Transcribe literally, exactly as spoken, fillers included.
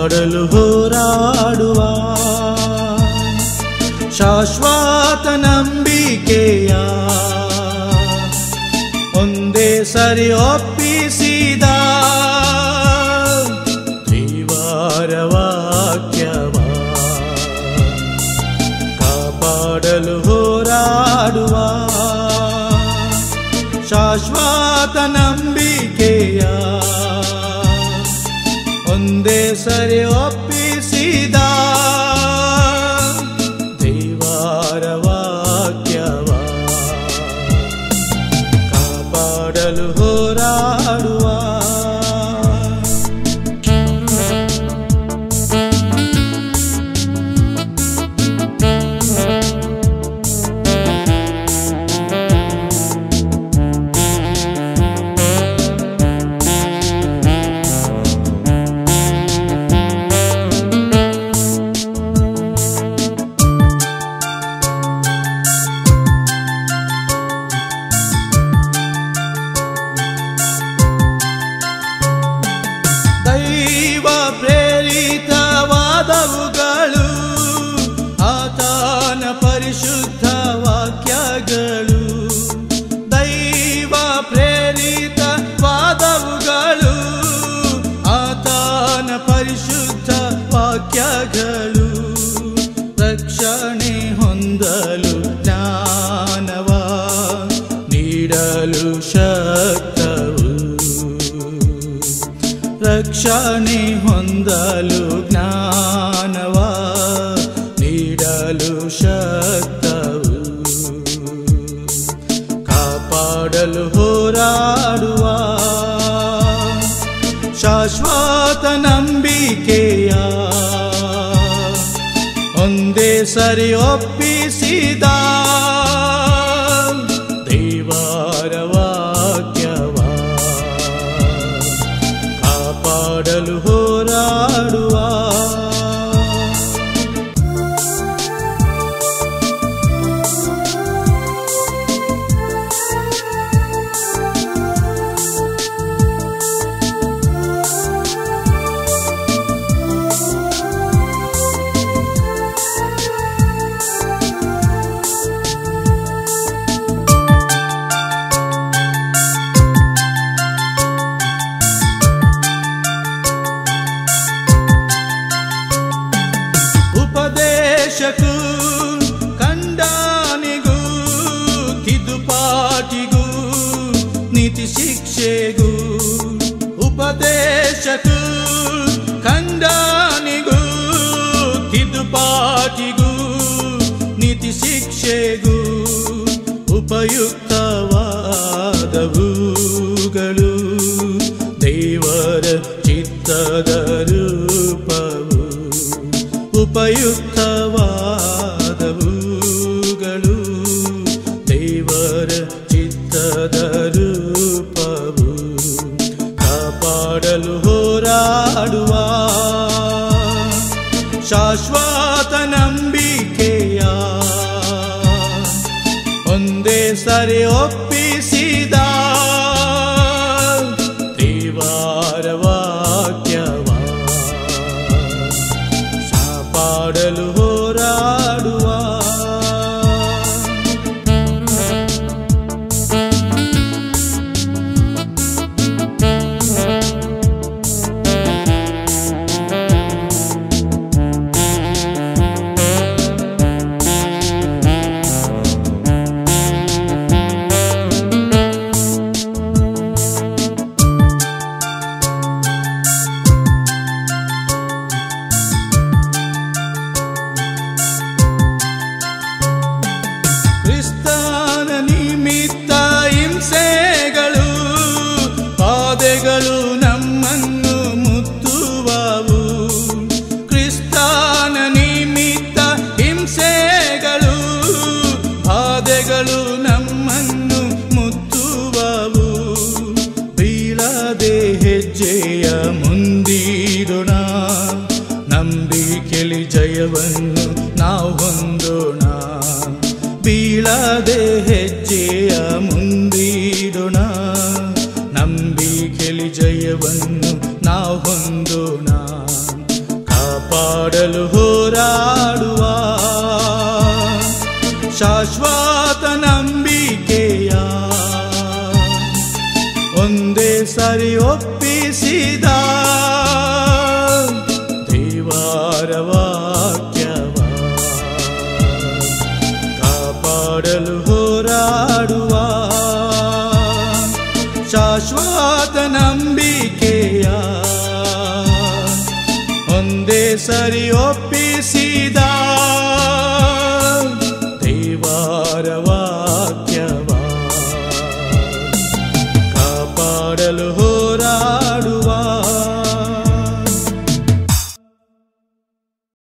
ಕಾಪಾಡಲು ಹೋರಾಡುವ ಶಾಶ್ವತ ನಂಬಿಕೆಯ ಒಂದೇ ಸರಿ ಒಪ್ಪಿಸಿದ ದೇವರ ವಾಕ್ಯವ ಕಾಪಾಡಲು ಹೋರಾಡುವ ಶಾಶ್ವತ ನಂಬಿಕೆಯ ಒಂದೇ ಸರಿ ಒಪ್ಪಿಸಿದ ದೇವರ ವಾಕ್ಯವ ಕಾಪಾಡಲು ಹೋರಾಡುವ ಪರಿಶುದ್ಧ ವಾಕ್ಯಗಳು ದೈವ ಪ್ರೇರಿತವಾದವುಗಳು ಆತನ ಪರಿಶುದ್ಧ ವಾಕ್ಯಗಳು ರಕ್ಷಣೆ ಹೊಂದಲು ಜ್ಞಾನವ ನೀಡಲು ಶಕ್ತವು ರಕ್ಷಣೆ ಹೊಂದಲು ಜ್ಞಾನವ ನೀಡಲು ಶಕ್ತವು ಕಾಪಾಡಲು ಹೋರಾಡುವ ಶಾಶ್ವತ ನಂಬಿಕೆಯ ಒಂದೇ ಸರಿ ಒಪ್ಪಿಸಿದ ದೇವರ ವಾಕ್ಯವ ಕಾಪಾಡಲು ಹೋರಾಡುವ ಉಪದೇಶಕ್ಕೂ ಖಂಡನೆಗೂ ತಿದ್ದುಪಾಟಿಗೂ ನೀತಿ ಶಿಕ್ಷೆಗೂ ಉಪದೇಶಕ್ಕೂ ಖಂಡನೆಗೂ ತಿದ್ದುಪಾಟಿಗೂ ನೀತಿ ಶಿಕ್ಷೆಗೂ ಉಪಯುಕ್ತವಾದವುಗಳು ದೇವರ ಚಿತ್ತದ ರೂಪವು ಉಪಯುಕ್ತವಾದವುಗಳು ದೇವರ ಚಿತ್ತದ ರೂಪವು ಕಾಪಾಡಲು ಹೋರಾಡುವ ಶಾಶ್ವತ ನಂಬಿಕೆಯ ಒಂದೇ ಸರಿ ಒಪ್ಪಿಸಿದ ದೇವರ ವಾಕ್ಯವ ಕಾಪಾಡಲು ಹೋರಾಡುವ ನಮ್ಮನ್ನು ಮುತ್ತುವವು ಕ್ರಿಸ್ತನ ನಿಮಿತ್ತ ಹಿಂಸೆಗಳು ಬಾಧೆಗಳು ನಮ್ಮನ್ನು ಮುತ್ತುವವು ಬೀಳದೆ ಹೆಜ್ಜೆಯ ಮುಂದಿಡೋಣ ನಂಬಿಕೆಲಿ ಜಯವನ್ನು ನಾವು ಹೊಂದೋಣ ಬೀಳದೆ ಹೆಜ್ಜೆಯ ಮುಂದಿಡೋಣ ನಂಬಿಕೆಲಿ ಜಯವನ್ನು ನಾವು ಹೊಂದೋಣ ಕಾಪಾಡಲು ಹೋರಾಡುವ ಶಾಶ್ವತ ನಂಬಿಕೆಯ ಒಂದೇ ಸರಿ ಒಪ್ಪಿಸಿದ ದೇವರ ವಾಕ್ಯವ ಕಾಪಾಡಲು ಹೋರಾಡುವ ಶಾಶ್ವತ ನಂಬಿಕೆಯ ಒಂದೇ ಸರಿ ಒಪ್ಪಿಸಿದ